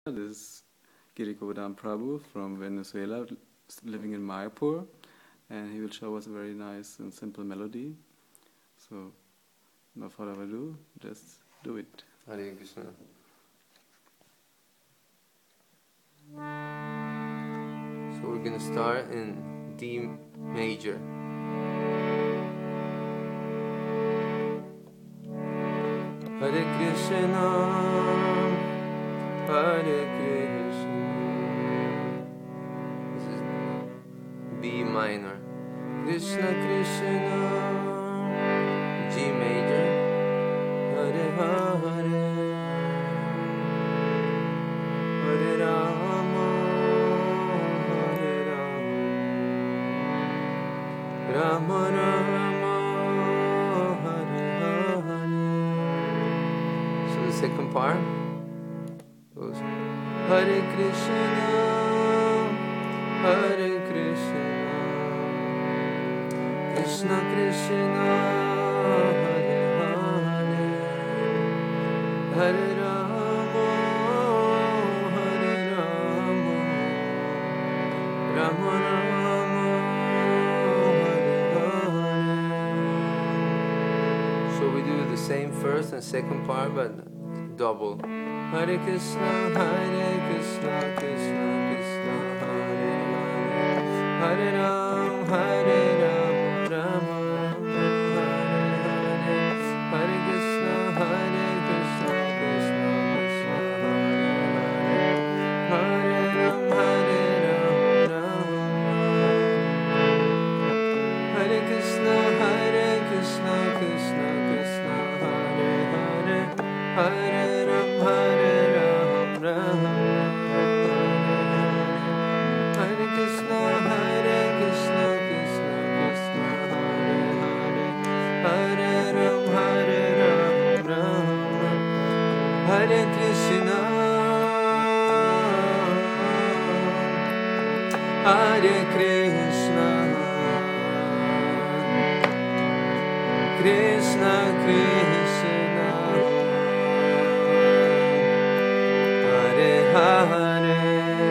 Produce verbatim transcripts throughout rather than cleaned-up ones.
This is Girigovardhan Prabhu from Venezuela, living in Mayapur, and he will show us a very nice and simple melody. So, no further ado, just do it. Hare Krishna. So we're going to start in D major. Hare Krishna, Hare Krishna. This is B minor. Krishna Krishna, G major. Hare Hare, Hare Rama, Hare Rama, Rama Rama, Hare Hare. So the second part goes Hare Krishna, Hare Krishna, Krishna Krishna, Hare Hare, Hare Rama, Hare Rama, Rama Rama, Hare Hare. So we do the same first and second part, but double. Hare Krishna, Hare Krishna, Krishna Krishna, Hare Hare, Hare Ram, Hare Ram, Rama Rama, Hare Hare, Hare Krishna, Hare Krishna, Krishna Krishna, Hare Hare, Hare Ram, Hare Ram, Rama Rama, Hare Krishna, Hare Krishna, Krishna Krishna, Hare Hare, Hare Ram, Hare Ram, Rama Hare Krishna, Hare Krishna, Krishna Krishna, Hare Hare, Hare Ram, Hare Ram, Rama Hare Krishna, Hare Krishna, Krishna Krishna, Hare Hare,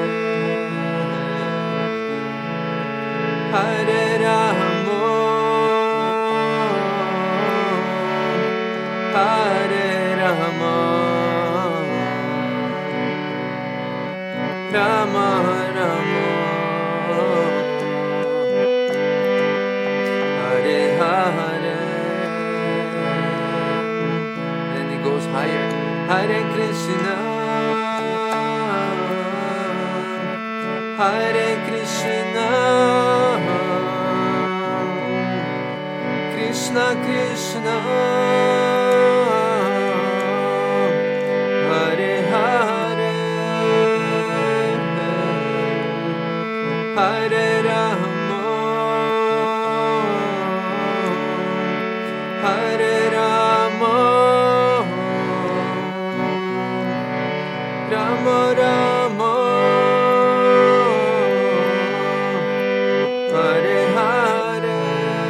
Hare Rama, Hare Rama, Rama Rama, Hare Hare. Then it goes higher. Hare Krishna, Hare Krishna, Krishna Krishna, Hare Hare, Hare Rama, Hare Rama, Rama Rama, Hare Hare,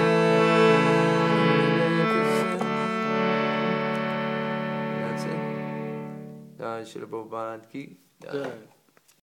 Hare Krishna. That's it. Jai Shri Prabhupada ki jai.